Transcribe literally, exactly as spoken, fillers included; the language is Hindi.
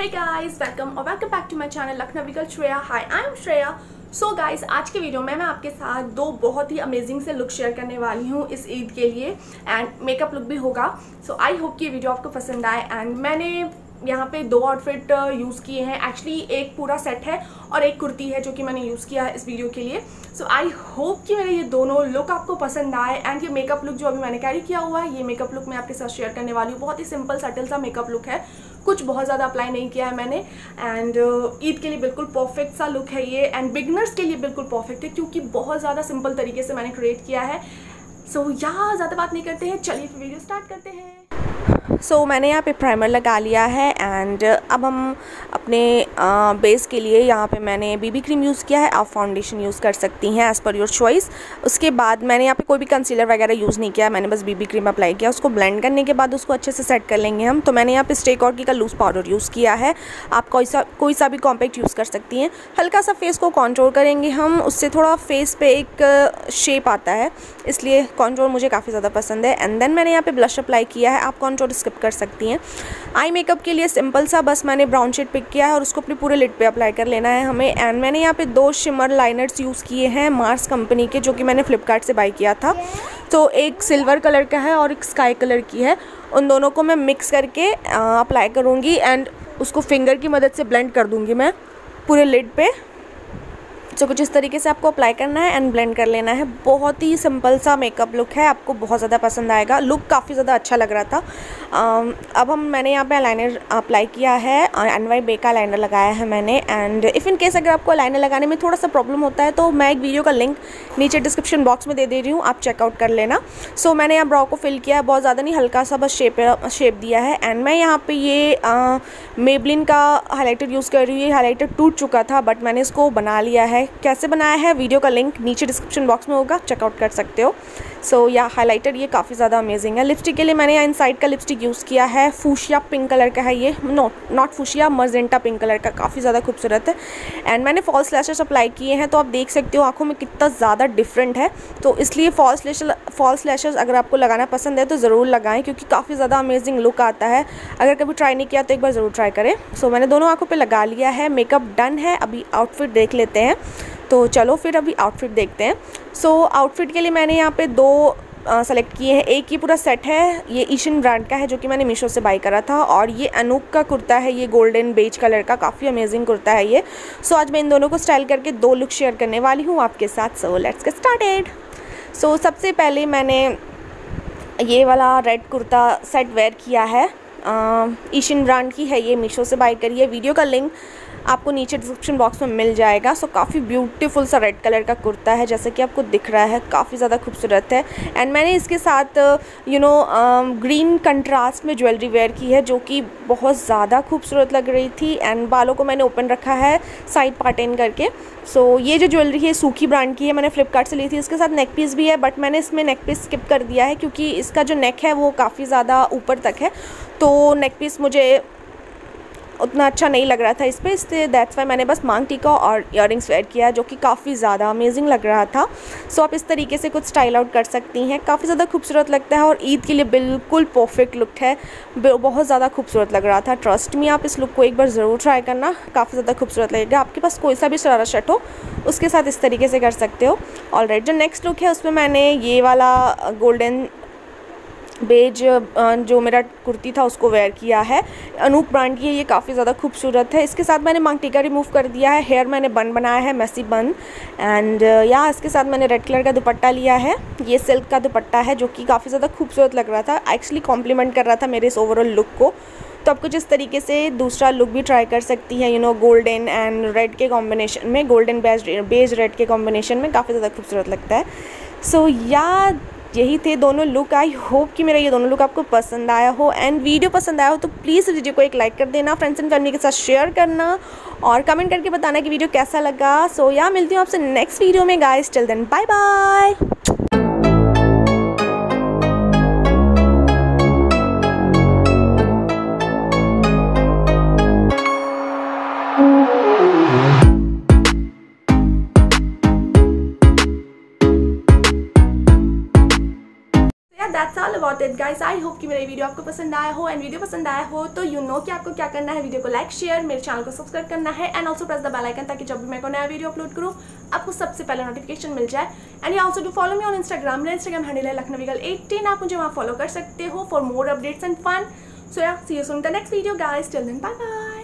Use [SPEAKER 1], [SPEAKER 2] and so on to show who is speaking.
[SPEAKER 1] हे गाइस, वेलकम और welcome back to my channel लखनवीकल Shreya. Hi, I am Shreya. So guys, आज के वीडियो में मैं आपके साथ दो बहुत ही अमेजिंग से लुक शेयर करने वाली हूँ इस ईद के लिए, एंड मेकअप लुक भी होगा। सो आई होप कि ये वीडियो आपको पसंद आए। एंड मैंने यहाँ पे दो आउटफिट यूज़ किए हैं। एक्चुअली एक पूरा सेट है और एक कुर्ती है जो कि मैंने यूज़ किया है इस वीडियो के लिए। सो आई होप कि मेरे ये दोनों लुक आपको पसंद आए। एंड ये मेकअप लुक जो अभी मैंने कैरी किया हुआ है, ये मेकअप लुक मैं आपके साथ शेयर करने वाली हूँ। बहुत ही सिंपल सटल सा मेकअप लुक है, कुछ बहुत ज़्यादा अप्लाई नहीं किया है मैंने। एंड ईद के लिए बिल्कुल परफेक्ट सा लुक है ये, एंड बिगनर्स के लिए बिल्कुल परफेक्ट है क्योंकि बहुत ज़्यादा सिंपल तरीके से मैंने क्रिएट किया है। सो so, यहाँ ज़्यादा बात नहीं करते हैं, चलिए फिर वीडियो स्टार्ट करते हैं। सो so, मैंने यहाँ पे प्राइमर लगा लिया है एंड अब हम अपने बेस के लिए यहाँ पे मैंने बीबी क्रीम यूज़ किया है। आप फाउंडेशन यूज़ कर सकती हैं एज़ पर योर चॉइस। उसके बाद मैंने यहाँ पे कोई भी कंसीलर वगैरह यूज़ नहीं किया, मैंने बस बीबी क्रीम अप्लाई किया। उसको ब्लेंड करने के बाद उसको अच्छे से सेट कर लेंगे हम। तो मैंने यहाँ पे स्टे कॉर्की का लूज़ पाउडर यूज़ किया है। आप कोई सा कोई सा भी कॉम्पैक्ट यूज़ कर सकती हैं। हल्का सा फेस को कॉन्ट्रोल करेंगे हम, उससे थोड़ा फेस पे एक शेप आता है, इसलिए कॉन्ट्रोल मुझे काफ़ी ज़्यादा पसंद है। एंड देन मैंने यहाँ पे ब्लश अप्लाई किया है। आप कॉन्ट्रोल स्किप कर सकती हैं। आई मेकअप के लिए सिंपल सा बस मैंने ब्राउन शेड पिक किया है और उसको अपने पूरे लिड पे अप्लाई कर लेना है हमें। एंड मैंने यहाँ पे दो शिमर लाइनर्स यूज़ किए हैं मार्स कंपनी के, जो कि मैंने फ्लिपकार्ट से बाय किया था। तो एक सिल्वर कलर का है और एक स्काई कलर की है। उन दोनों को मैं मिक्स करके अप्लाई करूँगी एंड उसको फिंगर की मदद से ब्लेंड कर दूँगी मैं पूरे लिड पे। तो कुछ इस तरीके से आपको अप्लाई करना है एंड ब्लेंड कर लेना है। बहुत ही सिंपल सा मेकअप लुक है, आपको बहुत ज़्यादा पसंद आएगा। लुक काफ़ी ज़्यादा अच्छा लग रहा था। um, अब हम मैंने यहाँ पे अलाइनर अप्लाई किया है, एन वाई बे का अलाइनर लगाया है मैंने। एंड इफ़ इन केस अगर आपको अलाइनर लगाने में थोड़ा सा प्रॉब्लम होता है तो मैं एक वीडियो का लिंक नीचे डिस्क्रिप्शन बॉक्स में दे दे रही हूँ, आप चेकआउट कर लेना। सो so, मैंने यहाँ ब्राउ को फिल किया है, बहुत ज़्यादा नहीं, हल्का सा बस शेप शेप दिया है। एंड मैं यहाँ पर ये मेबलिन का हाईलाइटर यूज़ कर रही हूँ। ये हाईलाइटर टूट चुका था बट मैंने इसको बना लिया है। कैसे बनाया है वीडियो का लिंक नीचे डिस्क्रिप्शन बॉक्स में होगा, चेकआउट कर सकते हो। सो so, या हाइलाइटर ये काफ़ी ज़्यादा अमेजिंग है। लिपस्टिक के लिए मैंने यहाँ इनसाइड का लिपस्टिक यूज़ किया है, फूशिया पिंक कलर का है ये, no not fuchsia, magenta pink colour का, काफ़ी ज़्यादा खूबसूरत है। एंड मैंने फॉल्स लैशेस अप्लाई किए हैं, तो आप देख सकते हो आँखों में कितना ज़्यादा डिफरेंट है। तो इसलिए फॉल्स लैशेस फॉल्स लैशेस अगर आपको लगाना पसंद है तो ज़रूर लगाएं, क्योंकि काफ़ी ज़्यादा अमेजिंग लुक आता है। अगर कभी ट्राई नहीं किया तो एक बार ज़रूर ट्राई करें। सो so, मैंने दोनों आँखों पर लगा लिया है, मेकअप डन है। अभी आउटफिट देख लेते हैं। तो चलो फिर अभी आउटफिट देखते हैं। सो so, आउटफिट के लिए मैंने यहाँ पे दो सेलेक्ट किए हैं। एक ही पूरा सेट है, ये ईशन ब्रांड का है जो कि मैंने मीशो से बाय करा था, और ये अनूक का कुर्ता है, ये गोल्डन बेज कलर का, काफ़ी अमेजिंग कुर्ता है ये। सो so, आज मैं इन दोनों को स्टाइल करके दो लुक शेयर करने वाली हूँ आपके साथ। So let's get started. So सबसे पहले मैंने ये वाला रेड कुर्ता सेट वेयर किया है, ईशन ब्रांड की है ये, मीशो से बाय करी है। वीडियो का लिंक आपको नीचे डिस्क्रिप्शन बॉक्स में मिल जाएगा। सो काफ़ी ब्यूटीफुल सा रेड कलर का कुर्ता है, जैसे कि आपको दिख रहा है, काफ़ी ज़्यादा खूबसूरत है। एंड मैंने इसके साथ यू नो ग्रीन कंट्रास्ट में ज्वेलरी वेयर की है, जो कि बहुत ज़्यादा खूबसूरत लग रही थी। एंड बालों को मैंने ओपन रखा है साइड पार्टेन करके। सो so, ये जो ज्वेलरी है सूखी ब्रांड की है, मैंने फ्लिपकार्ट से ली थी। इसके साथ नेक पीस भी है, बट मैंने इसमें नेक पीस स्किप कर दिया है क्योंकि इसका जो नेक है वो काफ़ी ज़्यादा ऊपर तक है, तो नेक पीस मुझे उतना अच्छा नहीं लग रहा था इस पर, इससे दैट्स वाई मैंने बस मांग टीका और इयररिंग्स वेयर किया, जो कि काफ़ी ज़्यादा अमेजिंग लग रहा था। सो आप इस तरीके से कुछ स्टाइल आउट कर सकती हैं, काफ़ी ज़्यादा खूबसूरत लगता है और ईद के लिए बिल्कुल परफेक्ट लुक है। बहुत ज़्यादा खूबसूरत लग रहा था, ट्रस्ट मी, आप इस लुक को एक बार ज़रूर ट्राई करना, काफ़ी ज़्यादा खूबसूरत लगेगा। आपके पास कोई सा भी शरारा शर्ट हो उसके साथ इस तरीके से कर सकते हो। ऑलराइट, जो नेक्स्ट लुक है उसमें मैंने ये वाला गोल्डन बेज जो मेरा कुर्ती था उसको वेयर किया है, अनूप ब्रांड की है, ये काफ़ी ज़्यादा खूबसूरत है। इसके साथ मैंने मांग टीका रिमूव कर दिया है, हेयर मैंने बन बनाया है, मैसी बन। एंड यहाँ इसके साथ मैंने रेड कलर का दुपट्टा लिया है, ये सिल्क का दुपट्टा है, जो कि काफ़ी ज़्यादा खूबसूरत लग रहा था, एक्चुअली कॉम्प्लीमेंट कर रहा था मेरे इस ओवरऑल लुक को। तो आप कुछ इस तरीके से दूसरा लुक भी ट्राई कर सकती हैं, you know golden and red के कॉम्बिनेशन में, गोल्डन बेज बेज रेड के कॉम्बिनेशन में, काफ़ी ज़्यादा खूबसूरत लगता है। सो so, या यही थे दोनों लुक। आई होप कि मेरा ये दोनों लुक आपको पसंद आया हो। एंड वीडियो पसंद आया हो तो प्लीज़ वीडियो को एक लाइक कर देना, फ्रेंड्स एंड फैमिली के साथ शेयर करना और कमेंट करके बताना कि वीडियो कैसा लगा। सो so, या मिलती हूँ आपसे नेक्स्ट वीडियो में guys, till then bye bye. That's all about it. It guys, I hope कि मेरा वीडियो आपको पसंद आया हो एंड वीडियो पसंद आया हो तो यू नो कि आपको क्या करना है, वीडियो को लाइक शेयर, मेरे चैनल को सब्सक्राइब करना है and also press the bell icon ताकि जब भी मैं कोई नया वीडियो अपलोड करूँ आपको सबसे पहले नोटिफिकेशन मिल जाए। And you also do follow me on Instagram. मेरा इंस्टाग्राम हैंडल है लखनवीगल एटीन, आप मुझे वहाँ फॉलो कर सकते हो for more updates and fun. So ya see you soon the next video guys, till then bye bye.